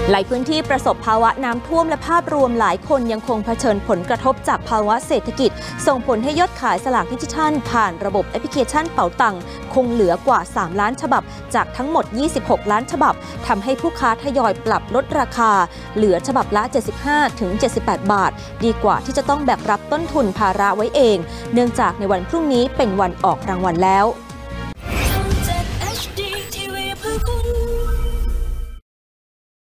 หลายพื้นที่ประสบภาวะน้ำท่วมและภาพรวมหลายคนยังคงเผชิญผลกระทบจากภาวะเศรษฐกิจส่งผลให้ยอดขายสลากดิจิทัลผ่านระบบแอปพลิเคชันเป๋าตังคงเหลือกว่า 3 ล้านฉบับจากทั้งหมด 26 ล้านฉบับทำให้ผู้ค้าทยอยปรับลดราคาเหลือฉบับละ 75-78 บาทดีกว่าที่จะต้องแบกรับต้นทุนภาระไว้เองเนื่องจากในวันพรุ่งนี้เป็นวันออกรางวัลแล้ว